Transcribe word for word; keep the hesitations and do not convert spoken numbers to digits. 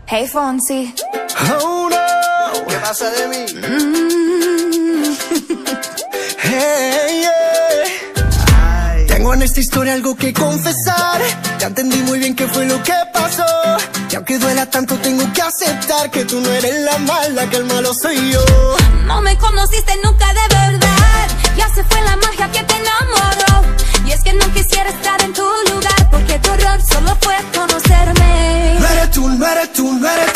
Hey Fonsi. Oh no, ¿qué pasa de mí? Mm. Hey, yeah. Ay. Tengo en esta historia algo que confesar. Ya entendí muy bien qué fue lo que pasó. Y aunque duela tanto tengo que aceptar que tú no eres la mala, que el malo soy yo. No me conociste nunca de verdad. Ya se fue la magia que te enamoró. Y es que no quisiera estar en tu lugar, porque tu error solo fue conocerme. No eres tú, no eres tú, no eres